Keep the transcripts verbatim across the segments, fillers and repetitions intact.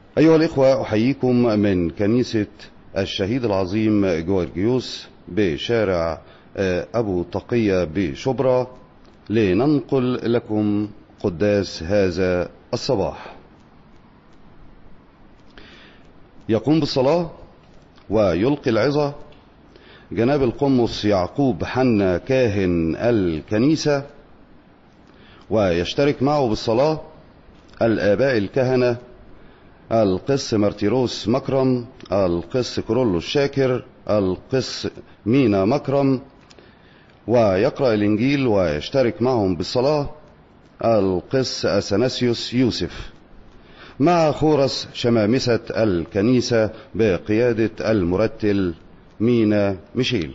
أيها الإخوة، أحييكم من كنيسة الشهيد العظيم جورجيوس بشارع أبو تقية بشبرا لننقل لكم قداس هذا الصباح. يقوم بالصلاة ويلقي العظة جناب القمص يعقوب حنا كاهن الكنيسة، ويشترك معه بالصلاة الآباء الكهنة القس مارتيروس مكرم، القس كورولو الشاكر، القس مينا مكرم، ويقرأ الإنجيل ويشترك معهم بالصلاة القس أثناسيوس يوسف، مع خورس شمامسة الكنيسة بقيادة المرتل مينا ميشيل.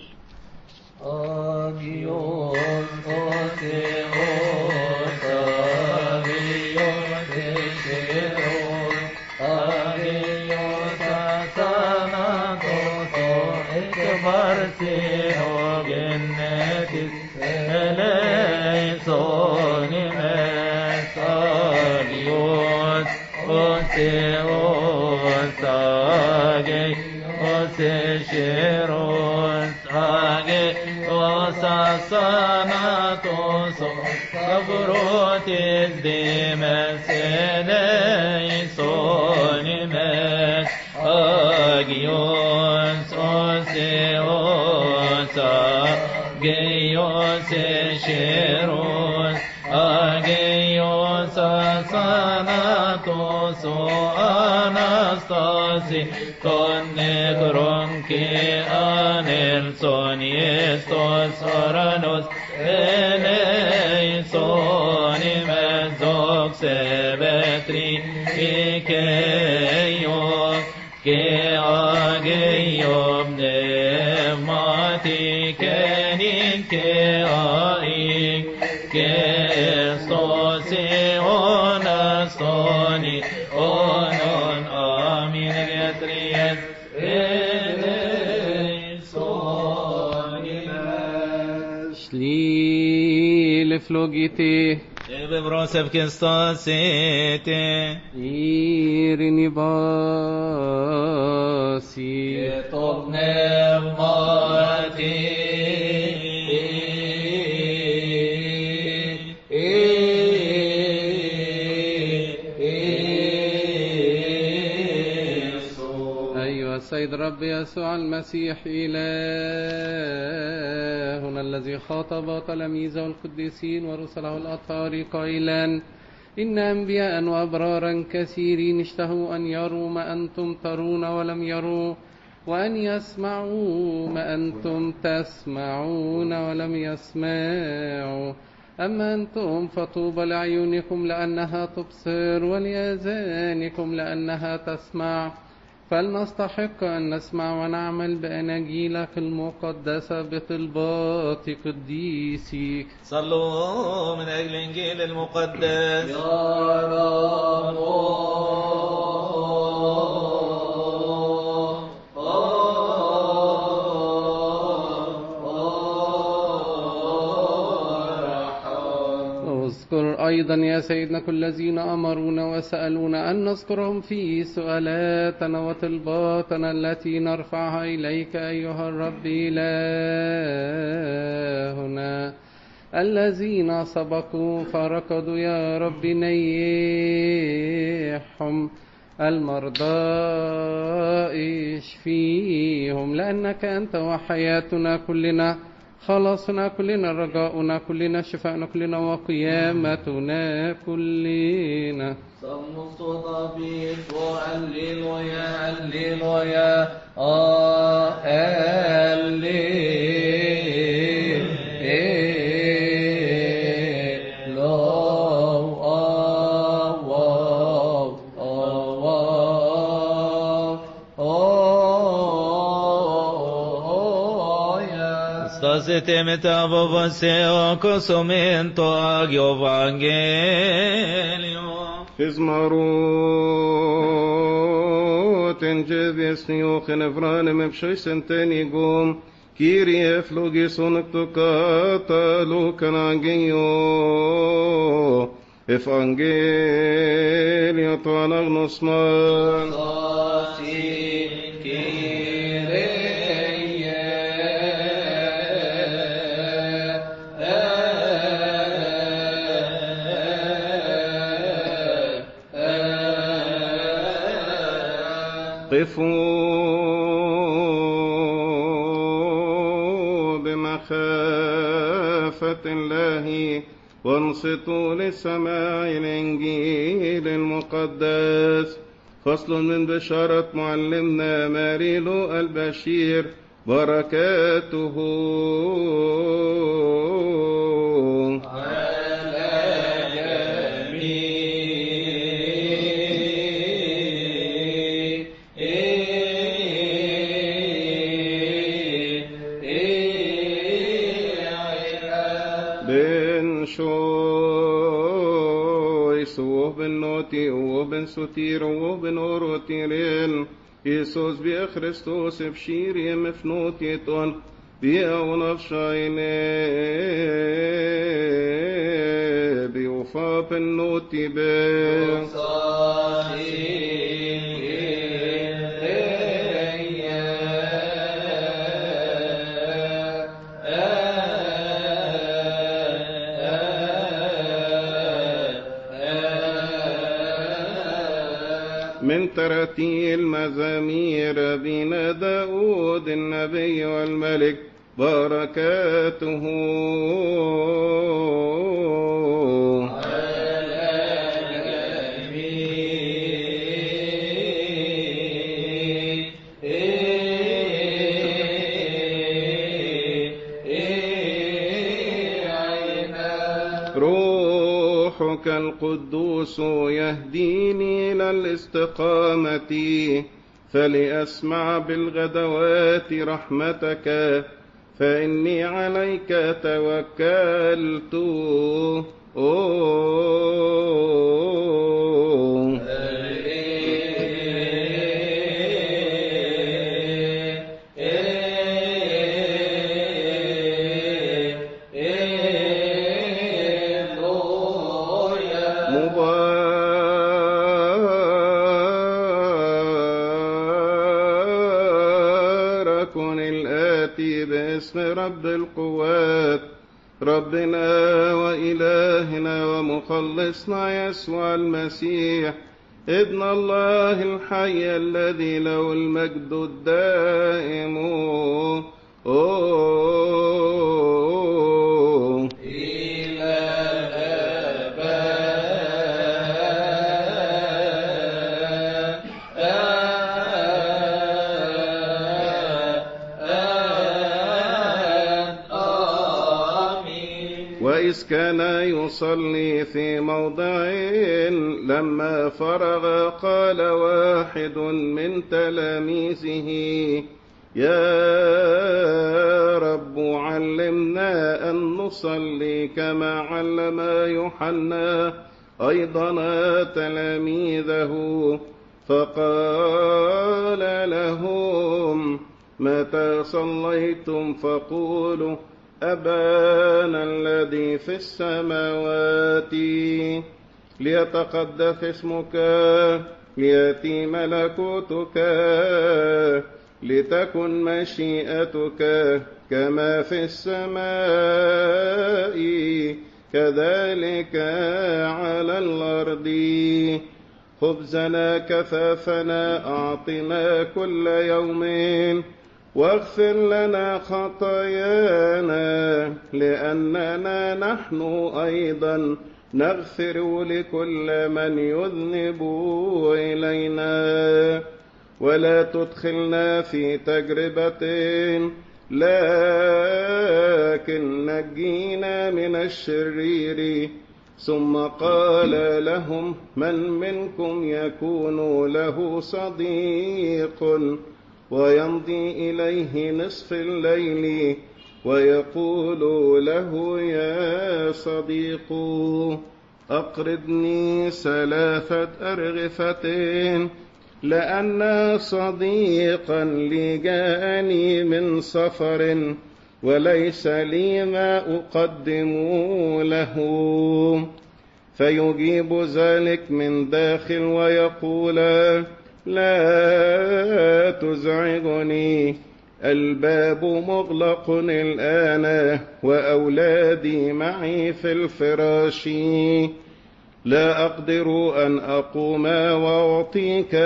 Flogite Ebebrosef Kenstasete Irini Basi Etobnemati أيها السيد رب يسوع المسيح إلهنا الذي خاطب تلاميذه القديسين ورسله الأطهار قائلا: إن أنبياء وأبرارا كثيرين اشتهوا أن يروا ما أنتم ترون ولم يروا، وأن يسمعوا ما أنتم تسمعون ولم يسمعوا. أما أنتم فطوبى لعيونكم لأنها تبصر، ولآذانكم لأنها تسمع. فلنستحق أن نسمع ونعمل بأناجيلك المقدسة بطلبات قديسك. صلوا من أجل الإنجيل المقدس. يا رب اذكر أيضا يا سيدنا كل الذين أمرونا وسألونا أن نذكرهم في سؤالاتنا وطلباتنا التي نرفعها إليك أيها الرب إلهنا. الذين سبقوا فركضوا يا رب نيحهم، المرضى اشفيهم، لأنك أنت وحياتنا كلنا، خلاصنا كلنا، رجاؤنا كلنا، شفاءنا كلنا، وقيامتنا كلنا. صلوا الصوت بيت وهللويا هللويا آه هللويا. Stasete metavo vaseo cosomento agio evangelio. Fizmarot enjeviesnio chenevranem epshoy sentenigum Kyrie flogison ktokata lukanagio Evangelio Anagnos man. قفوا بمخافة الله وانصتوا لسماع الإنجيل المقدس. فصل من بشارة معلمنا ماريلو البشير بركاته وبن ستير وبن أوروتيرين إيسوس بي خريستوس بشير يمفنوتيتون بي أونف شايني بي وفاق النوتي بي من ترتيل مزامير بنا داود النبي والملك بركاته روحك القدوس يهديني إلى الاستقامة فلأسمع بالغدوات رحمتك فإني عليك توكلت. باسم رب القوات ربنا وإلهنا ومخلصنا يسوع المسيح ابن الله الحي الذي له المجد الدائم وإذ كان يصلي في موضع لما فرغ قال واحد من تلاميذه يا رب علمنا أن نصلي كما علم يوحنا أيضا تلاميذه. فقال لهم متى صليتم فقولوا أبانا الذي في السماوات ليتقدس اسمك ليأتي ملكوتك لتكن مشيئتك كما في السماء كذلك على الأرض. خبزنا كفافنا أعطنا كل يوم واغفر لنا خطايانا لأننا نحن أيضا نغفر لكل من يذنب إلينا ولا تدخلنا في تجربة لكن نجينا من الشرير. ثم قال لهم من منكم يكون له صديق ويمضي إليه نصف الليل ويقول له يا صديق أقرضني ثلاثة أرغفة لأن صديقا لي جاءني من سفر وليس لي ما أقدم له. فيجيب ذلك من داخل ويقول لا تزعجني، الباب مغلق الآن وأولادي معي في الفراش، لا أقدر أن أقوم وأعطيك.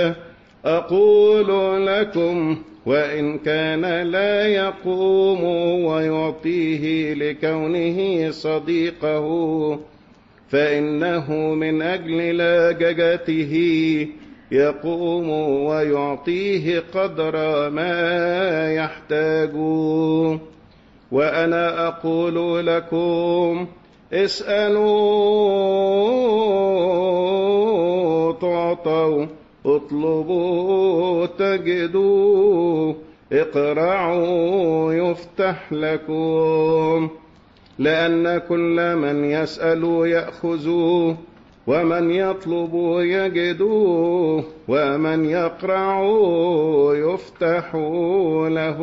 أقول لكم وإن كان لا يقوم ويعطيه لكونه صديقه، فإنه من أجل لاججته يقوم ويعطيه قدر ما يحتاج. وأنا أقول لكم اسألوا تعطوا، اطلبوا تجدوا، اقرعوا يفتح لكم. لأن كل من يسأل يأخذ، ومن يطلب يجد، ومن يقرع يفتح له.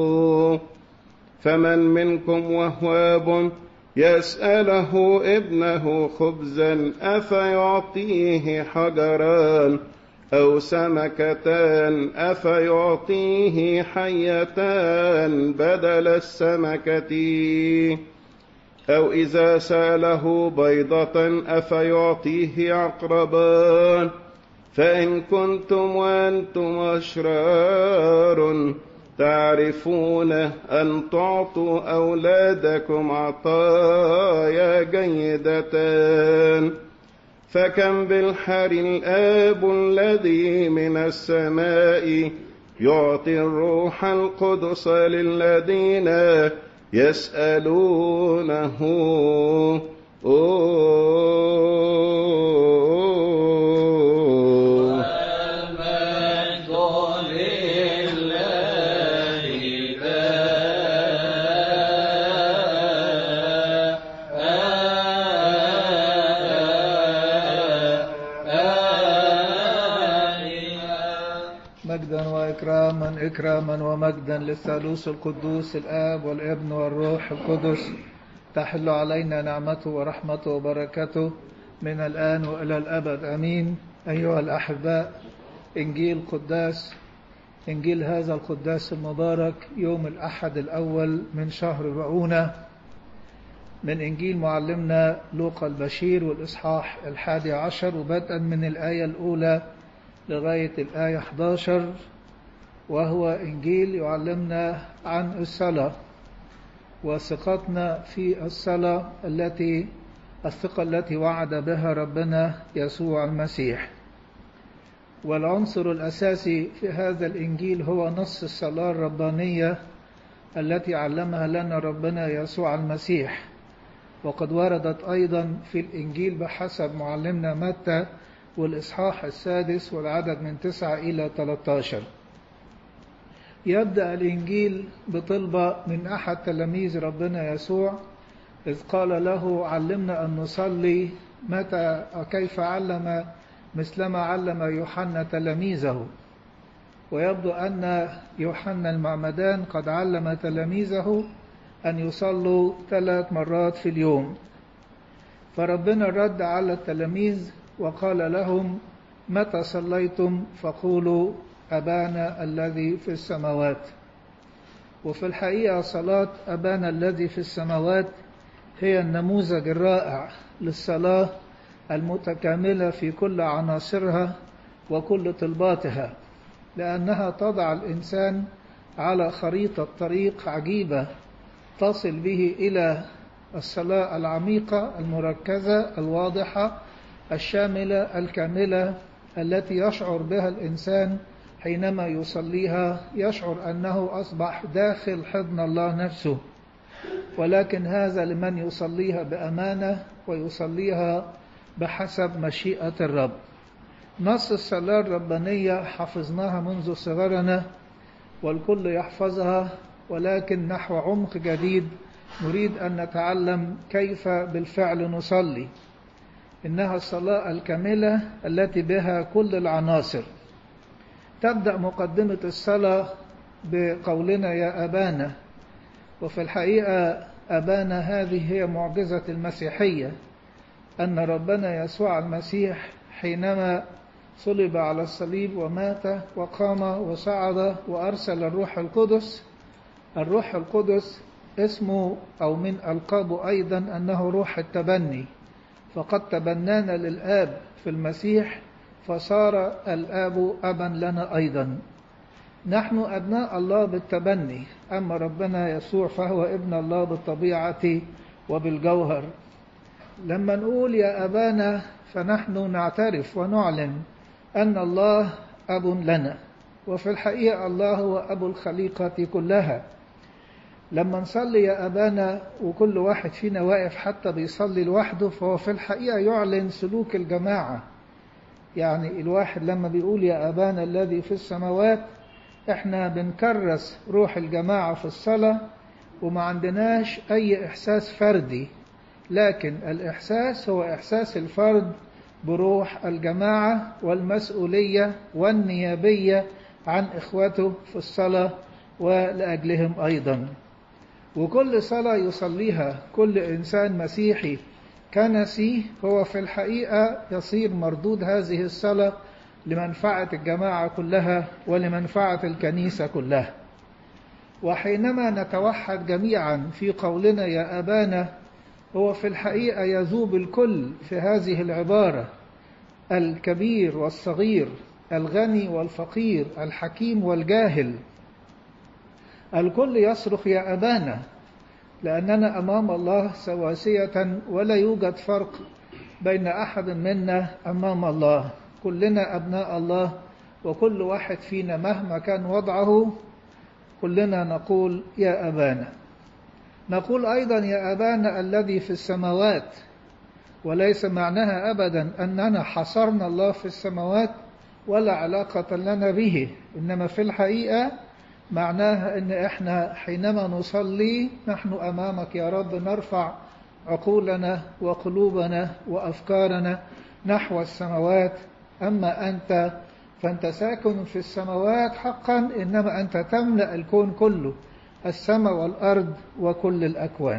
فمن منكم وهواب يسأله ابنه خبزا أفيعطيه حجرا، أو سمكتان أفيعطيه حيتان بدل السمكة، أو إذا سأله بيضة أفيعطيه عقربان. فإن كنتم وأنتم أشرار تعرفون أن تعطوا أولادكم عطايا جيدة، فكم بالحر الآب الذي من السماء يعطي الروح القدس للذين يسألونه. مجدا وإكراما إكراما ومجدا للثالوث القدوس الآب والابن والروح القدس، تحل علينا نعمته ورحمته وبركته من الآن وإلى الأبد آمين. أيها الأحباء، إنجيل قداس إنجيل هذا القداس المبارك يوم الأحد الأول من شهر رؤونة، من إنجيل معلمنا لوقا البشير والإصحاح الحادي عشر، وبدءا من الآية الأولى لغاية الآية أحد عشر، وهو إنجيل يعلمنا عن الصلاة وثقتنا في الصلاة التي الثقة التي وعد بها ربنا يسوع المسيح. والعنصر الأساسي في هذا الإنجيل هو نص الصلاة الربانية التي علمها لنا ربنا يسوع المسيح، وقد وردت أيضا في الإنجيل بحسب معلمنا متى والإصحاح السادس والعدد من تسعة إلى ثلاثة عشر. يبدأ الإنجيل بطلبة من أحد تلاميذ ربنا يسوع، إذ قال له علمنا أن نصلي متى كيف علم مثلما علم يوحنا تلاميذه. ويبدو أن يوحنا المعمدان قد علم تلاميذه أن يصلوا ثلاث مرات في اليوم. فربنا رد على التلاميذ وقال لهم متى صليتم فقولوا أبانا الذي في السماوات. وفي الحقيقة صلاة أبانا الذي في السماوات هي النموذج الرائع للصلاة المتكاملة في كل عناصرها وكل طلباتها، لأنها تضع الإنسان على خريطة طريق عجيبة تصل به إلى الصلاة العميقة المركزة الواضحة الشاملة الكاملة التي يشعر بها الإنسان حينما يصليها، يشعر أنه أصبح داخل حضن الله نفسه. ولكن هذا لمن يصليها بأمانة ويصليها بحسب مشيئة الرب. نص الصلاة الربانية حفظناها منذ صغرنا والكل يحفظها، ولكن نحو عمق جديد نريد أن نتعلم كيف بالفعل نصلي. إنها الصلاة الكاملة التي بها كل العناصر. تبدأ مقدمة الصلاة بقولنا يا أبانا، وفي الحقيقة أبانا هذه هي معجزة المسيحية، أن ربنا يسوع المسيح حينما صلب على الصليب ومات وقام وصعد وأرسل الروح القدس. الروح القدس اسمه أو من ألقابه أيضا أنه روح التبني، فقد تبنانا للآب في المسيح فصار الآب أبا لنا أيضا. نحن أبناء الله بالتبني، أما ربنا يسوع فهو ابن الله بالطبيعة وبالجوهر. لما نقول يا أبانا فنحن نعترف ونعلن أن الله أب لنا، وفي الحقيقة الله هو أبو الخليقة كلها. لما نصلي يا أبانا وكل واحد فينا واقف حتى بيصلي لوحده، فهو في الحقيقة يعلن سلوك الجماعة. يعني الواحد لما بيقول يا أبانا الذي في السماوات، احنا بنكرس روح الجماعة في الصلاة، وما عندناش أي إحساس فردي، لكن الإحساس هو إحساس الفرد بروح الجماعة والمسؤولية والنيابية عن إخوته في الصلاة ولأجلهم أيضا. وكل صلاة يصليها كل إنسان مسيحي كنسي هو في الحقيقة يصير مردود هذه الصلاة لمنفعة الجماعة كلها ولمنفعة الكنيسة كلها. وحينما نتوحد جميعا في قولنا يا أبانا، هو في الحقيقة يذوب الكل في هذه العبارة، الكبير والصغير، الغني والفقير، الحكيم والجاهل، الكل يصرخ يا أبانا، لأننا أمام الله سواسية ولا يوجد فرق بين أحد منا أمام الله. كلنا أبناء الله، وكل واحد فينا مهما كان وضعه كلنا نقول يا أبانا. نقول أيضا يا أبانا الذي في السماوات، وليس معناها أبدا أننا حصرنا الله في السماوات ولا علاقة لنا به، إنما في الحقيقة معناها أن إحنا حينما نصلي نحن أمامك يا رب نرفع عقولنا وقلوبنا وأفكارنا نحو السماوات. أما أنت فأنت ساكن في السماوات حقا، إنما أنت تملأ الكون كله، السماء والأرض وكل الأكوان.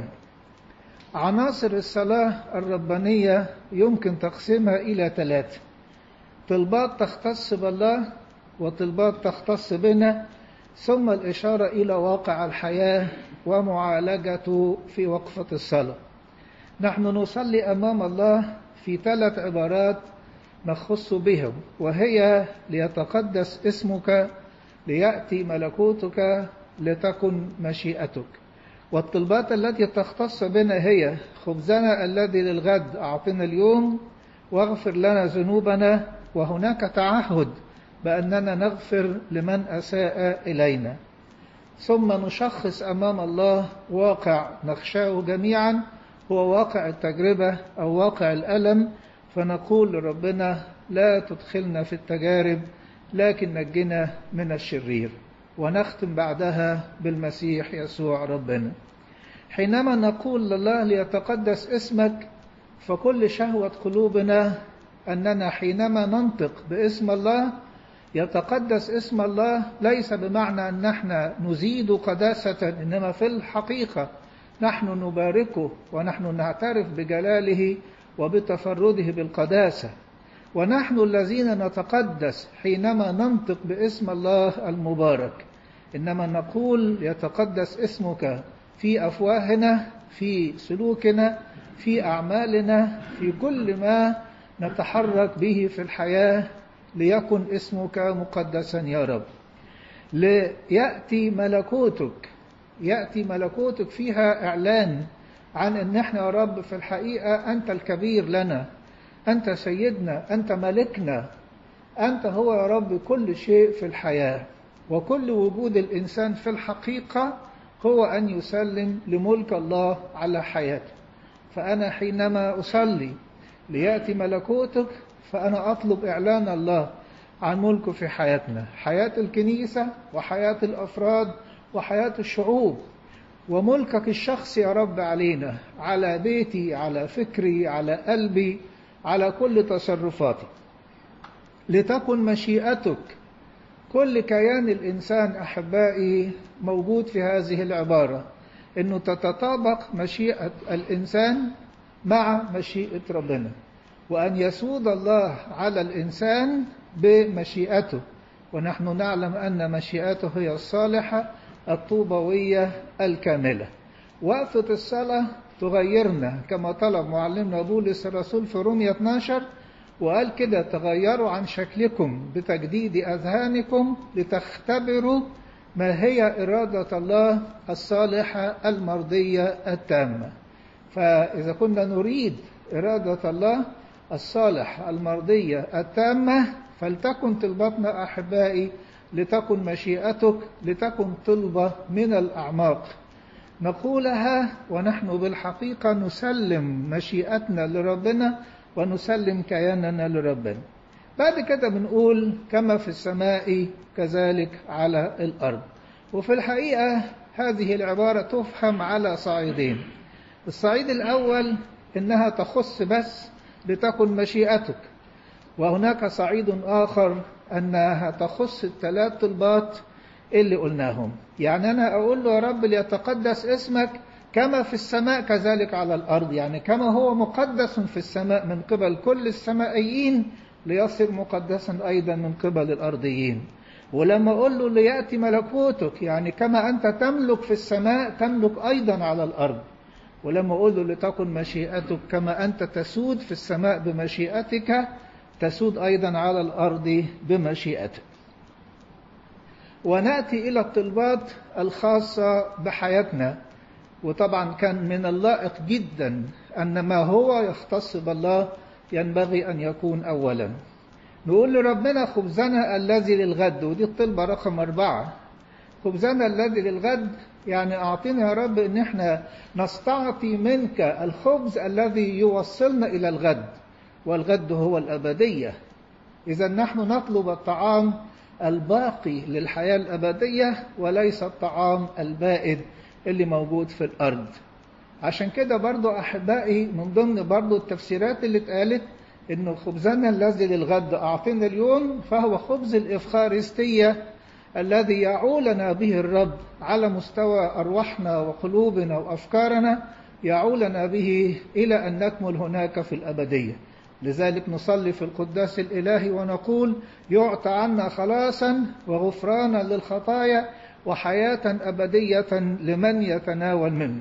عناصر الصلاة الربانية يمكن تقسيمها إلى ثلاثة: طلبات تختص بالله، وطلبات تختص بنا، ثم الإشارة إلى واقع الحياة ومعالجته في وقفة الصلاة. نحن نصلي أمام الله في ثلاث عبارات نخص بهم، وهي ليتقدس اسمك، ليأتي ملكوتك، لتكن مشيئتك. والطلبات التي تختص بنا هي: خبزنا الذي للغد أعطنا اليوم، واغفر لنا ذنوبنا، وهناك تعهد بأننا نغفر لمن أساء إلينا. ثم نشخص أمام الله واقع نخشاه جميعا، هو واقع التجربة أو واقع الألم، فنقول لربنا لا تدخلنا في التجارب لكن نجنا من الشرير. ونختم بعدها بالمسيح يسوع ربنا. حينما نقول لله ليتقدس اسمك، فكل شهوة قلوبنا أننا حينما ننطق باسم الله يتقدس اسم الله، ليس بمعنى أن نحن نزيد قداسة، إنما في الحقيقة نحن نباركه ونحن نعترف بجلاله وبتفرده بالقداسة. ونحن الذين نتقدس حينما ننطق باسم الله المبارك، إنما نقول يتقدس اسمك في أفواهنا، في سلوكنا، في أعمالنا، في كل ما نتحرك به في الحياة، ليكن اسمك مقدسا يا رب. ليأتي ملكوتك، يأتي ملكوتك فيها إعلان عن أن احنا يا رب في الحقيقة أنت الكبير لنا، أنت سيدنا، أنت ملكنا، أنت هو يا رب كل شيء في الحياة. وكل وجود الإنسان في الحقيقة هو أن يسلم لملك الله على حياته. فأنا حينما أصلي ليأتي ملكوتك، فأنا أطلب إعلان الله عن ملكه في حياتنا، حياة الكنيسة وحياة الأفراد وحياة الشعوب، وملكك الشخصي يا رب علينا، على بيتي، على فكري، على قلبي، على كل تصرفاتي. لتكن مشيئتك. كل كيان الإنسان أحبائي موجود في هذه العبارة، إنه تتطابق مشيئة الإنسان مع مشيئة ربنا، وأن يسود الله على الإنسان بمشيئته، ونحن نعلم أن مشيئته هي الصالحة الطوبوية الكاملة. وقفة الصلاة تغيرنا كما طلب معلمنا بولس الرسول في رومية اثناشر، وقال كده: تغيروا عن شكلكم بتجديد أذهانكم لتختبروا ما هي إرادة الله الصالحة المرضية التامة. فإذا كنا نريد إرادة الله الصالحة المرضية التامة، فلتكن طلبتنا أحبائي لتكن مشيئتك، لتكن طلبة من الأعماق نقولها ونحن بالحقيقة نسلم مشيئتنا لربنا ونسلم كياننا لربنا. بعد كده بنقول: كما في السماء كذلك على الأرض. وفي الحقيقة هذه العبارة تفهم على صعيدين. الصعيد الأول إنها تخص بس لتكن مشيئتك، وهناك صعيد آخر أنها تخص الثلاث طلبات اللي قلناهم. يعني أنا أقول له: يا رب ليتقدس اسمك كما في السماء كذلك على الأرض، يعني كما هو مقدس في السماء من قبل كل السمائيين ليصير مقدسا أيضا من قبل الأرضيين. ولما أقول له: ليأتي ملكوتك، يعني كما أنت تملك في السماء تملك أيضا على الأرض. ولما أقول له: لتكن مشيئتك كما أنت تسود في السماء بمشيئتك تسود أيضا على الأرض بمشيئتك. ونأتي إلى الطلبات الخاصة بحياتنا. وطبعا كان من اللائق جدا أن ما هو يختص بالله ينبغي أن يكون أولا. نقول لربنا: خبزنا الذي للغد، ودي الطلبة رقم أربعة. خبزنا الذي للغد يعني أعطينا يا رب أن احنا نستعطي منك الخبز الذي يوصلنا إلى الغد، والغد هو الأبدية. إذا نحن نطلب الطعام الباقي للحياة الأبدية وليس الطعام البائد اللي موجود في الأرض. عشان كده برضو أحبائي من ضمن برضو التفسيرات اللي اتقالت إنه خبزنا الذي للغد أعطينا اليوم، فهو خبز الإفخارستية الذي يعولنا به الرب على مستوى أرواحنا وقلوبنا وأفكارنا، يعولنا به إلى أن نكمل هناك في الأبدية. لذلك نصلي في القداس الإلهي ونقول: يعطى عنا خلاصا وغفرانا للخطايا وحياة أبدية لمن يتناول منه.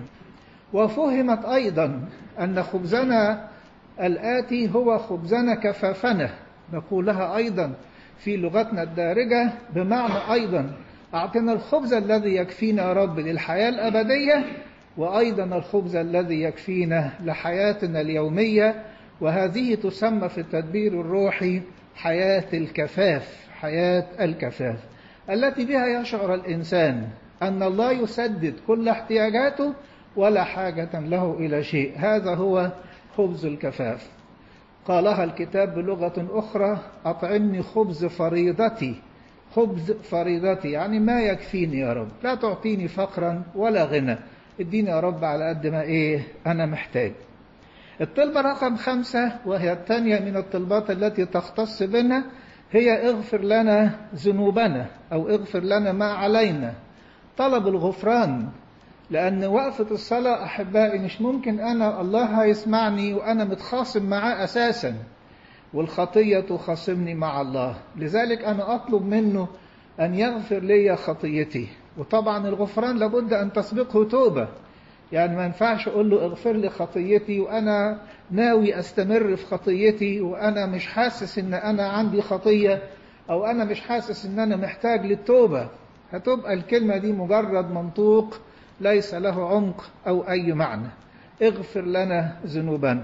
وفهمت أيضا أن خبزنا الآتي هو خبزنا كفافنا، نقولها أيضا في لغتنا الدارجة بمعنى أيضا: أعطنا الخبز الذي يكفينا يا رب للحياة الأبدية، وأيضا الخبز الذي يكفينا لحياتنا اليومية. وهذه تسمى في التدبير الروحي حياة الكفاف، حياة الكفاف التي بها يشعر الإنسان أن الله يسدد كل احتياجاته ولا حاجة له إلى شيء. هذا هو خبز الكفاف. قالها الكتاب بلغة أخرى: أطعمني خبز فريضتي. خبز فريضتي يعني ما يكفيني يا رب، لا تعطيني فقرا ولا غنى، اديني يا رب على قد ما إيه أنا محتاج. الطلبة رقم خمسة وهي الثانية من الطلبات التي تختص بنا هي: اغفر لنا ذنوبنا، أو اغفر لنا ما علينا. طلب الغفران، لأن وقفة الصلاة أحبائي مش ممكن أنا الله هيسمعني وأنا متخاصم معاه أساسا، والخطية تخاصمني مع الله. لذلك أنا أطلب منه أن يغفر لي خطيتي. وطبعا الغفران لابد أن تسبقه توبة، يعني ما ينفعش أقول له اغفر لي خطيتي وأنا ناوي أستمر في خطيتي وأنا مش حاسس إن أنا عندي خطية، أو أنا مش حاسس إن أنا محتاج للتوبة. هتبقى الكلمة دي مجرد منطوق ليس له عمق أو أي معنى. اغفر لنا ذنوبنا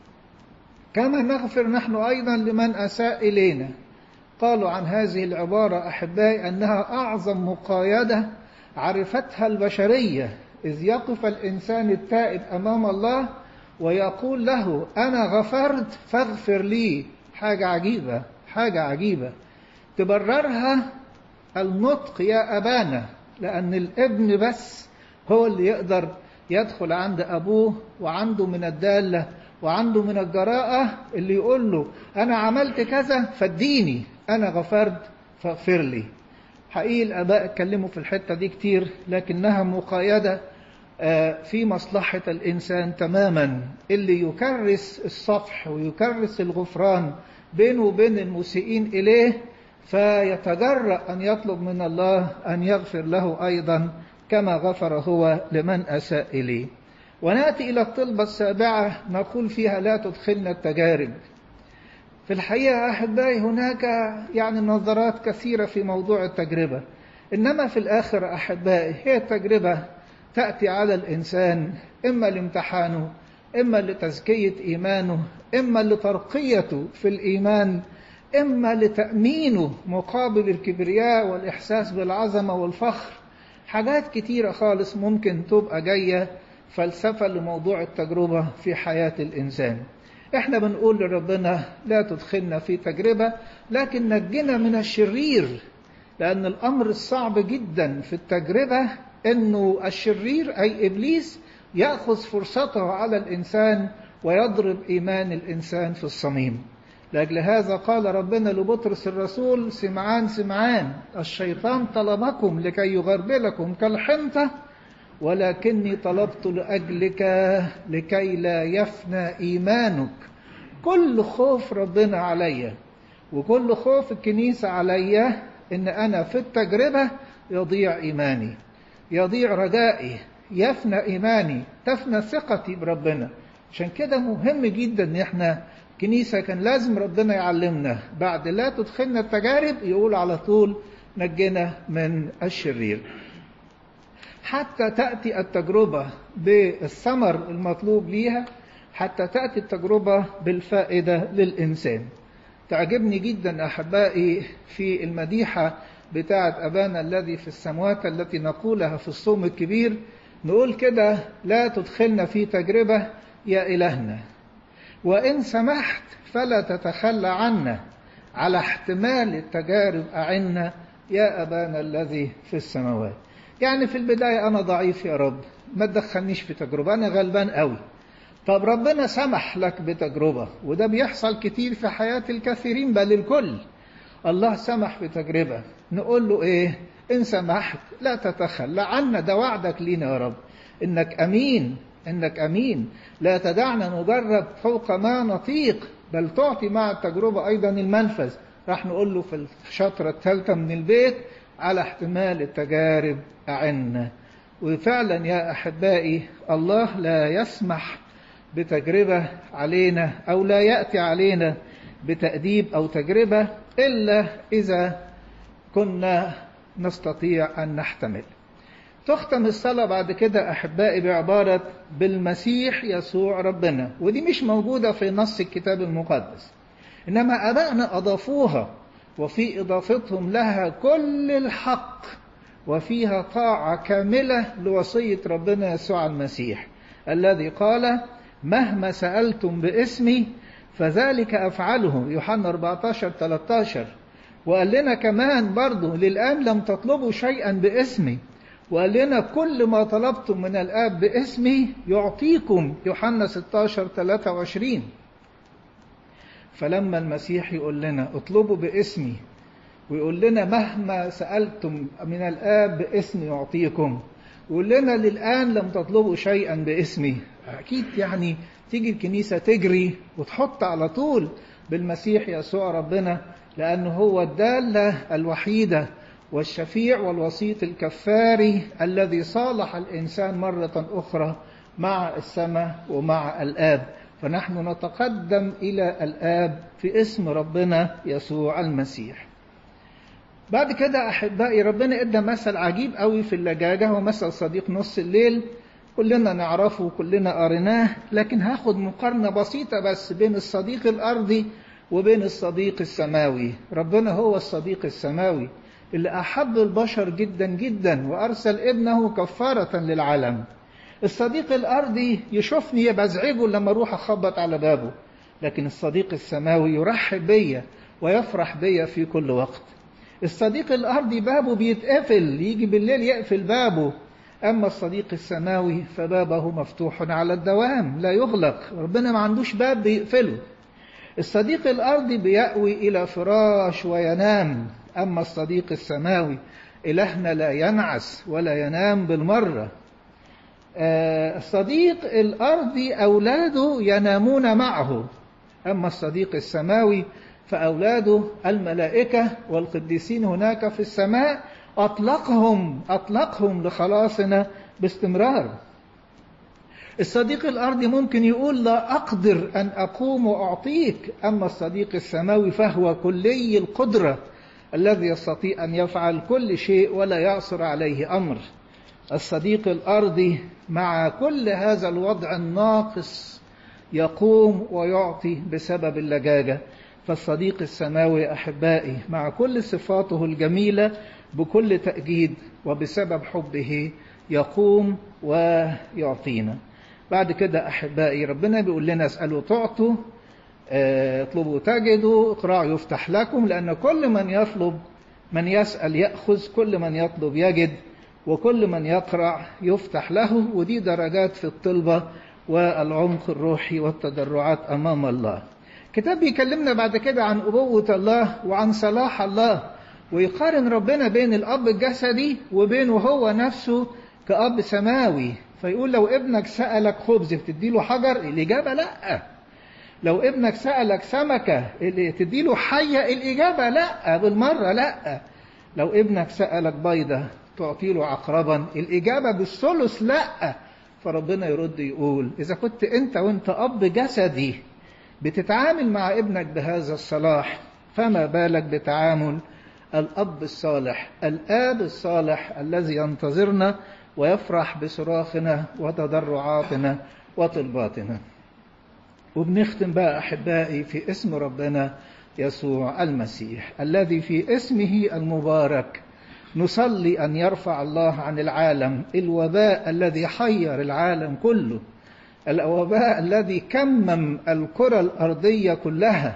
كما نغفر نحن أيضا لمن أساء إلينا. قالوا عن هذه العبارة أحبائي أنها أعظم مقايدة عرفتها البشرية، إذ يقف الإنسان التائب أمام الله ويقول له: أنا غفرت فاغفر لي. حاجة عجيبة، حاجة عجيبة تبررها النطق يا أبانا، لأن الابن بس هو اللي يقدر يدخل عند أبوه وعنده من الدالة وعنده من الجراءة اللي يقول له: أنا عملت كذا فاديني، أنا غفرت فاغفر لي. حقيقي الآباء اتكلموا في الحتة دي كتير، لكنها مقايدة في مصلحة الإنسان تماما، اللي يكرس الصفح ويكرس الغفران بينه وبين المسيئين إليه، فيتجرأ أن يطلب من الله أن يغفر له أيضا كما غفر هو لمن أساء إليه. ونأتي إلى الطلبة السابعة نقول فيها لا تدخلنا التجارب. في الحقيقة أحبائي هناك يعني نظرات كثيرة في موضوع التجربة، إنما في الآخر أحبائي هي التجربة تأتي على الإنسان إما لامتحانه، إما لتزكية إيمانه، إما لترقيته في الإيمان، إما لتأمينه مقابل الكبرياء والإحساس بالعظمة والفخر. حاجات كتيرة خالص ممكن تبقى جاية فلسفة لموضوع التجربة في حياة الإنسان. إحنا بنقول لربنا لا تدخلنا في تجربة، لكن نجنا من الشرير، لأن الأمر الصعب جدا في التجربة أنه الشرير أي إبليس يأخذ فرصته على الإنسان ويضرب إيمان الإنسان في الصميم. لأجل هذا قال ربنا لبطرس الرسول: سمعان سمعان الشيطان طلبكم لكي يغربلكم كالحنطة، ولكني طلبت لأجلك لكي لا يفنى إيمانك. كل خوف ربنا عليا وكل خوف الكنيسة عليا إن أنا في التجربة يضيع إيماني، يضيع رجائي، يفنى إيماني، تفنى ثقتي بربنا. عشان كده مهم جدا إن إحنا كنيسة كان لازم ربنا يعلمنا بعد لا تدخلنا التجارب يقول على طول نجنا من الشرير. حتى تأتي التجربة بالثمر المطلوب ليها، حتى تأتي التجربة بالفائدة للإنسان. تعجبني جدا أحبائي في المديحة بتاعت أبانا الذي في السماوات التي نقولها في الصوم الكبير، نقول كده: لا تدخلنا في تجربة يا إلهنا، وإن سمحت فلا تتخلى عنا، على احتمال التجارب أعنا يا أبانا الذي في السماوات. يعني في البداية أنا ضعيف يا رب، ما تدخلنيش في تجربة، أنا غلبان قوي. طب ربنا سمح لك بتجربة، وده بيحصل كتير في حياة الكثيرين بل الكل. الله سمح بتجربة، نقول له إيه؟ إن سمحت لا تتخلى عنا، ده وعدك لينا يا رب، إنك أمين، إنك أمين، لا تدعنا نجرب فوق ما نطيق، بل تعطي مع التجربة أيضا المنفذ. راح نقول له في الشطرة الثالثة من البيت: على احتمال التجارب أعنا. وفعلا يا أحبائي الله لا يسمح بتجربة علينا أو لا يأتي علينا بتأديب أو تجربة إلا إذا كنا نستطيع أن نحتمل. تختم الصلاة بعد كده أحبائي بعبارة بالمسيح يسوع ربنا، ودي مش موجودة في نص الكتاب المقدس، إنما آبائنا أضافوها، وفي إضافتهم لها كل الحق، وفيها طاعة كاملة لوصية ربنا يسوع المسيح الذي قال: مهما سألتم باسمي فذلك أفعله، يوحنا أربعة عشر ثلاثة عشر. وقال لنا كمان برضو: للآن لم تطلبوا شيئا باسمي، وقال لنا: كل ما طلبتم من الآب باسمي يعطيكم، يوحنا ستة عشر ثلاثة وعشرين. فلما المسيح يقول لنا اطلبوا باسمي، ويقول لنا مهما سألتم من الآب باسمي يعطيكم، ويقول لنا للآن لم تطلبوا شيئا باسمي، أكيد يعني تيجي الكنيسة تجري وتحط على طول بالمسيح يسوع ربنا، لأنه هو الدالة الوحيدة والشفيع والوسيط الكفاري الذي صالح الإنسان مرة أخرى مع السماء ومع الآب. فنحن نتقدم إلى الآب في اسم ربنا يسوع المسيح. بعد كده أحبائي ربنا إدى مثل عجيب قوي في اللجاجة، هو مثل صديق نص الليل، كلنا نعرفه كلنا قريناه، لكن هاخد مقارنة بسيطة بس بين الصديق الأرضي وبين الصديق السماوي. ربنا هو الصديق السماوي اللي أحب البشر جدا جدا وأرسل ابنه كفارة للعالم. الصديق الأرضي يشوفني بزعجه لما أروح أخبط على بابه، لكن الصديق السماوي يرحب بيا ويفرح بيا في كل وقت. الصديق الأرضي بابه بيتقفل، يجي بالليل يقفل بابه، أما الصديق السماوي فبابه مفتوح على الدوام لا يغلق، ربنا ما عندوش باب بيقفله. الصديق الأرضي بيأوي إلى فراش وينام، أما الصديق السماوي إلهنا لا ينعس ولا ينام بالمرة. الصديق الأرضي أولاده ينامون معه، أما الصديق السماوي فأولاده الملائكة والقديسين هناك في السماء أطلقهم أطلقهم لخلاصنا باستمرار. الصديق الأرضي ممكن يقول لا أقدر أن أقوم وأعطيك، أما الصديق السماوي فهو كلي القدرة الذي يستطيع أن يفعل كل شيء ولا يعصر عليه أمر. الصديق الأرضي مع كل هذا الوضع الناقص يقوم ويعطي بسبب اللجاجة، فالصديق السماوي أحبائي مع كل صفاته الجميلة بكل تأكيد وبسبب حبه يقوم ويعطينا. بعد كده أحبائي ربنا بيقول لنا اسألوا تعطوا، اطلبوا تجدوا، اقرأوا يفتح لكم، لأن كل من يطلب من يسأل يأخذ، كل من يطلب يجد، وكل من يقرأ يفتح له. ودي درجات في الطلبة والعمق الروحي والتضرعات أمام الله. كتاب بيكلمنا بعد كده عن أبوة الله وعن صلاح الله، ويقارن ربنا بين الأب الجسدي وبينه هو نفسه كأب سماوي. فيقول لو ابنك سألك خبز تديله حجر؟ الإجابة لأ. لو ابنك سألك سمكة تديله حية؟ الإجابة لأ بالمرة لأ. لو ابنك سألك بيضة تعطيله عقربا؟ الإجابة بالثلث لأ. فربنا يرد يقول إذا كنت أنت وأنت أب جسدي بتتعامل مع ابنك بهذا الصلاح، فما بالك بتعامل الأب الصالح، الآب الصالح الذي ينتظرنا ويفرح بصراخنا وتضرعاتنا وطلباتنا. وبنختم بقى أحبائي في اسم ربنا يسوع المسيح الذي في اسمه المبارك نصلي أن يرفع الله عن العالم الوباء الذي حير العالم كله، الوباء الذي كمم الكرة الأرضية كلها.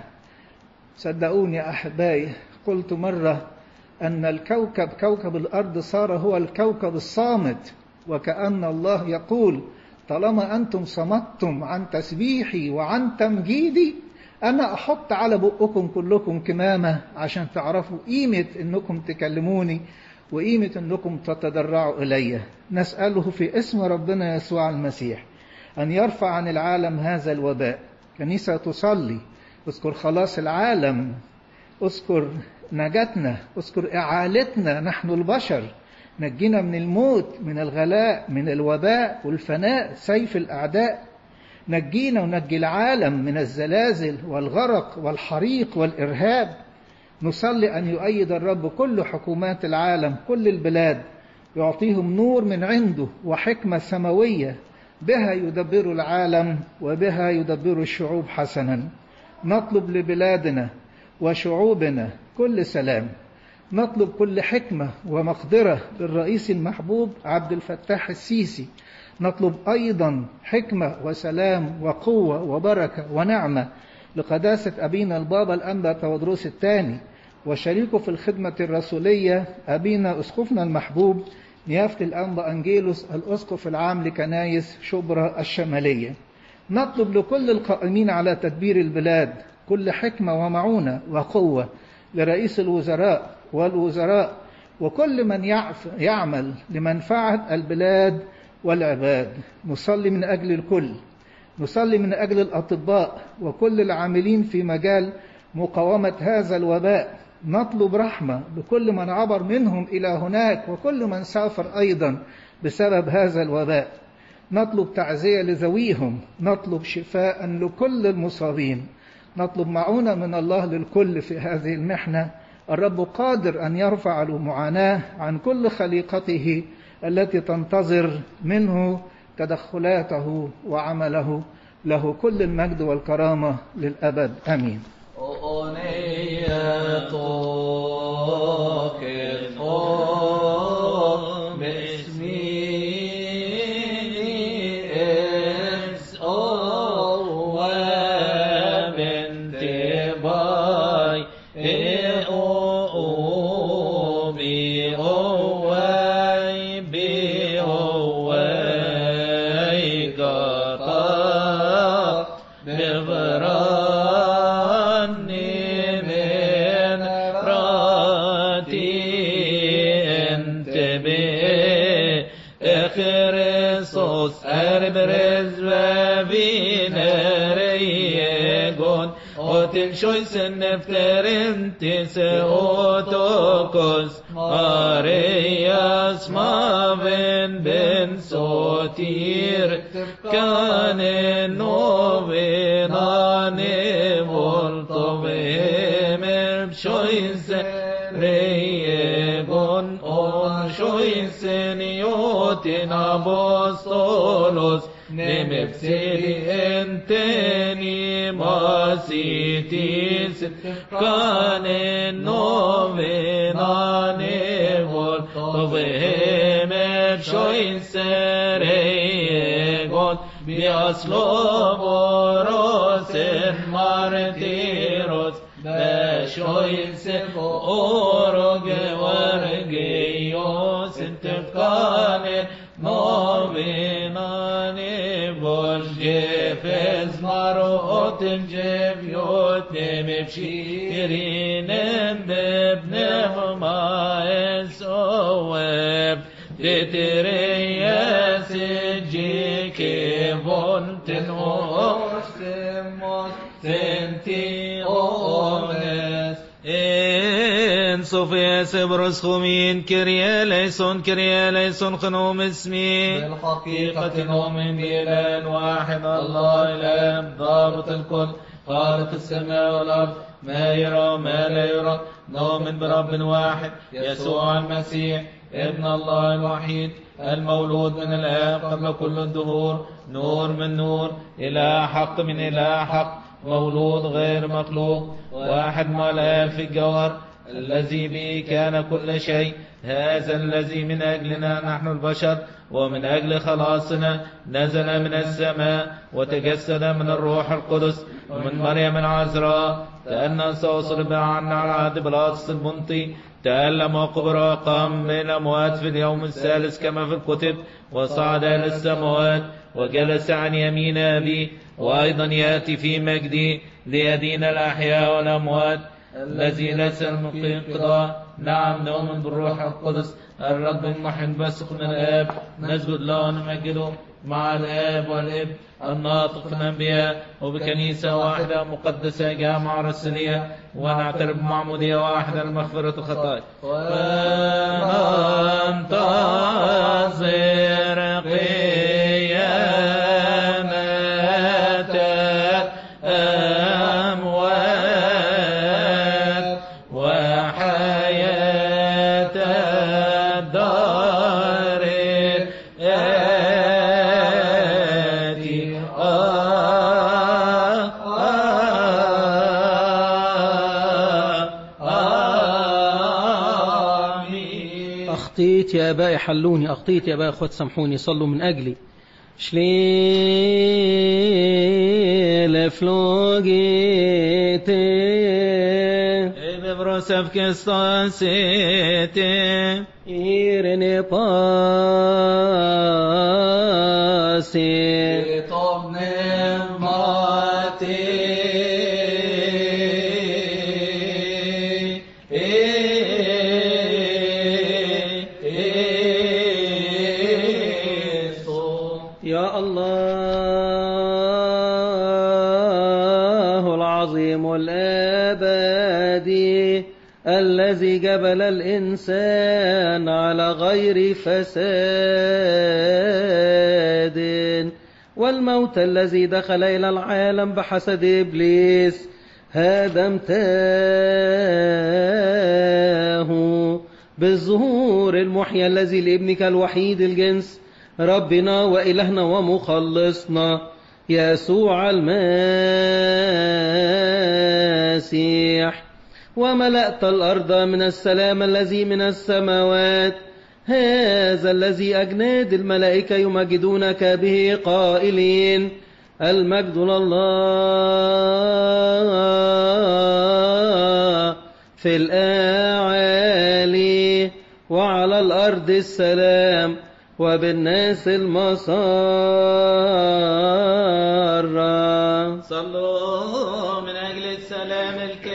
صدقوني يا أحبائي، قلت مرة أن الكوكب كوكب الأرض صار هو الكوكب الصامت، وكأن الله يقول طالما أنتم صمتم عن تسبيحي وعن تمجيدي أنا أحط على بقكم كلكم كمامة عشان تعرفوا قيمة أنكم تكلموني وقيمة أنكم تتضرعوا إلي. نسأله في اسم ربنا يسوع المسيح أن يرفع عن العالم هذا الوباء. كنيسة تصلي اذكر خلاص العالم، اذكر نجاتنا، اذكر إعالتنا نحن البشر، نجينا من الموت، من الغلاء، من الوباء والفناء سيف الأعداء، نجينا ونجي العالم من الزلازل والغرق والحريق والإرهاب. نصلي أن يؤيد الرب كل حكومات العالم، كل البلاد، يعطيهم نور من عنده وحكمة سماوية بها يدبر العالم وبها يدبر الشعوب حسنا. نطلب لبلادنا وشعوبنا كل سلام، نطلب كل حكمة ومقدرة للرئيس المحبوب عبد الفتاح السيسي، نطلب أيضا حكمة وسلام وقوة وبركة ونعمة لقداسة أبينا البابا الأنبا تودروس الثاني وشريكه في الخدمة الرسولية أبينا أسقفنا المحبوب نيافة الأنبا أنجيلوس الأسقف العام لكنايس شبرا الشمالية. نطلب لكل القائمين على تدبير البلاد كل حكمة ومعونة وقوة، لرئيس الوزراء والوزراء وكل من يعمل لمنفعة البلاد والعباد. نصلي من أجل الكل، نصلي من أجل الأطباء وكل العاملين في مجال مقاومة هذا الوباء. نطلب رحمة بكل من عبر منهم إلى هناك وكل من سافر أيضا بسبب هذا الوباء. نطلب تعزية لذويهم، نطلب شفاء لكل المصابين، نطلب معونة من الله للكل في هذه المحنة. الرب قادر أن يرفع المعاناة عن كل خليقته التي تنتظر منه تدخلاته وعمله. له كل المجد والكرامة للأبد آمين. ببرار Oten shoysen nefterentes otokos Arias maven ben sotir Kane novenane voltovem shoysen reyegon on shoysen yotin apostolos Nemepseli enteni masitis Kane novenane voltovem shoysen reyegon Biasloboros en martiros Beshoysen oroge vargeyos Tefkane novenane Jefes marotem jevyotem epshirinem bebnem maes oeb Detereyes jikevon tenosemos senti ones En Sofia Sebros Khumin Kyrie Eleison Kyrie Eleison خنوم اسمي بالحقيقة نؤمن بإله واحد الله إله ضابط الكل خالق السماء والأرض ما يرى ما لا يرى نؤمن برب واحد يسوع المسيح ابن الله الوحيد المولود من الآب قبل كل الدهور نور من نور إله حق من إله حق مولود غير مخلوق واحد مع الآب في الجوهر الذي به كان كل شيء هذا الذي من أجلنا نحن البشر ومن أجل خلاصنا نزل من السماء وتجسد من الروح القدس ومن مريم العذراء تأنى صلب عنا على عهد بلاطس البنطي تألم وقبر وقام من الأموات في اليوم الثالث كما في الكتب وصعد إلى السماوات وجلس عن يمين أبيه وأيضا يأتي في مجده ليدين الأحياء والأموات الذي ليس المقيم قضاء نعم نؤمن بالروح القدس الرب المحيي البثق من الآب نسجد له ونمجده مع الآب والابن الناطق في الأنبياء وبكنيسة واحدة مقدسة جامعة رسولية ونعترف بمعمودية واحدة لمغفرة الخطايا وننتظر قيامة الأموات وحياة الدار الآتي آمين. أخطيت يا أبائي حلوني أخطيت يا أبائي أخوات سامحوني صلوا من أجلي شليل فلوجيتي ببرسف كستاسيتي إيرني باسي طبن ماتي يا الله العظيم الأبدي الذي جبل الإنسان على غير فساد والموت الذي دخل إلى العالم بحسد إبليس هدمتاه بالظهور المحيى الذي لابنك الوحيد الجنس ربنا وإلهنا ومخلصنا يسوع المسيح وملأت الأرض من السلام الذي من السماوات هذا الذي أجناد الملائكة يمجدونك به قائلين المجد لله في الأعالي وعلى الأرض السلام وبالناس المسار. صلوا من أجل السلام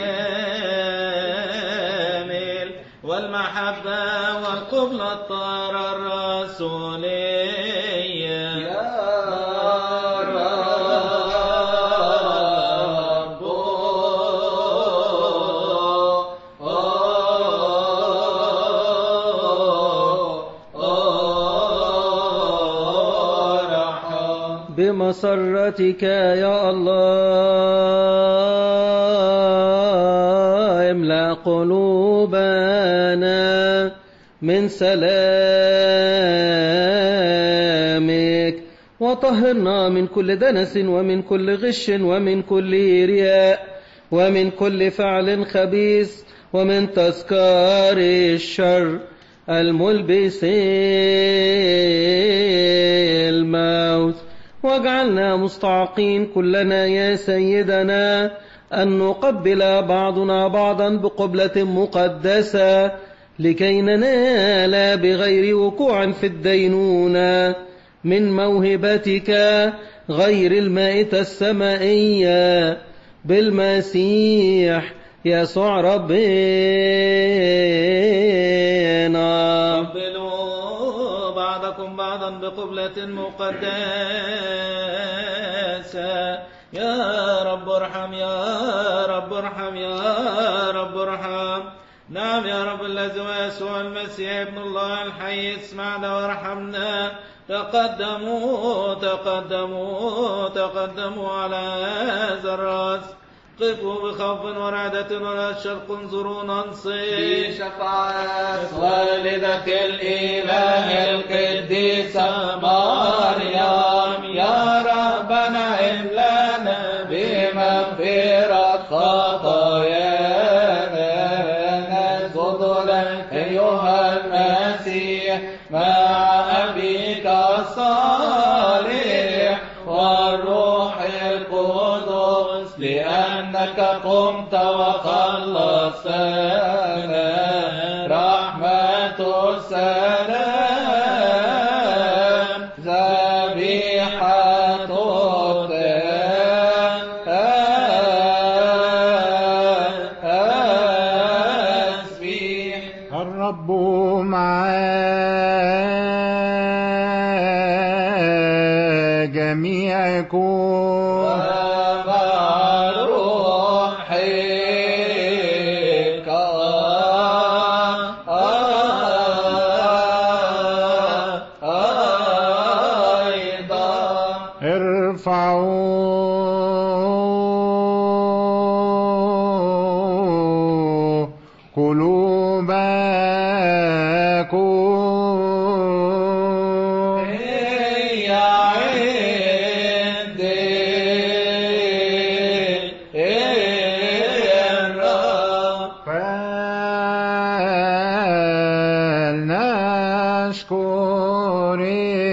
الكامل والمحبة والقبلة الطاهرة الرسولية يا رب بمسرتك يا الله املأ قلوبنا من سلامك وطهرنا من كل دنس ومن كل غش ومن كل رياء ومن كل فعل خبيث ومن تذكار الشر الملبس الموت واجعلنا مستعقين كلنا يا سيدنا أن نقبل بعضنا بعضا بقبلة مقدسة لكي ننال بغير وقوع في الدينونة من موهبتك غير المائتة السمائية بالمسيح يسوع ربنا. قبلوا بعضكم بعضا بقبلة مقدسة. يا رب ارحم يا رب ارحم يا رب ارحم. نعم يا رب الذي هو يسوع المسيح ابن الله الحي اسمعنا وارحمنا. تقدموا تقدموا تقدموا على هذا الرأس. قفوا بخوف ورعدة ولا شرق انظروا ننصي بشفاعة والدة الإله القديسة مريم. يا ربنا املأنا بمغفرة خطايانا. نسجد لك أيها المسيح مع أبيك الصالح والروح القدس لأنك قمت وخلصتنا. رحمة السلام ذبيحة التسبيح. الرب مع جميعكم ارفعوا قلوبكم هي عندي الرب فلنشكر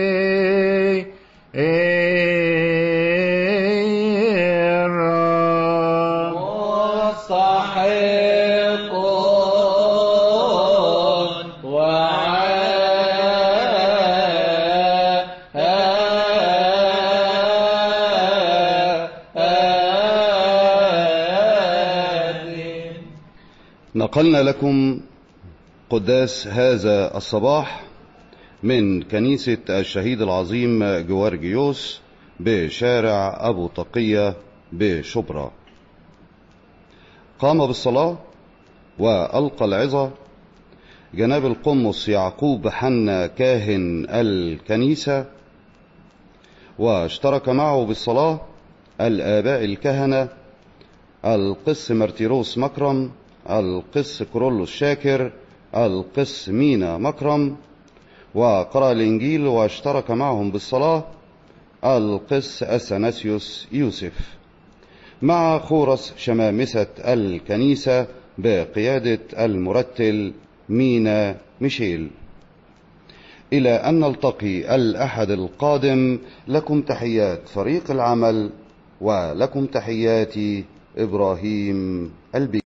نقلنا لكم قداس هذا الصباح من كنيسة الشهيد العظيم جوارجيوس بشارع أبو طقية بشبرا. قام بالصلاة وألقى العظة جناب القمص يعقوب حنا كاهن الكنيسة، واشترك معه بالصلاة الآباء الكهنة القس مرتيروس مكرم، القس كورولوس شاكر، القس مينا مكرم، وقرأ الإنجيل واشترك معهم بالصلاة القس أثناسيوس يوسف مع خورس شمامسة الكنيسة بقيادة المرتل مينا ميشيل. إلى أن نلتقي الأحد القادم، لكم تحيات فريق العمل ولكم تحياتي إبراهيم البي.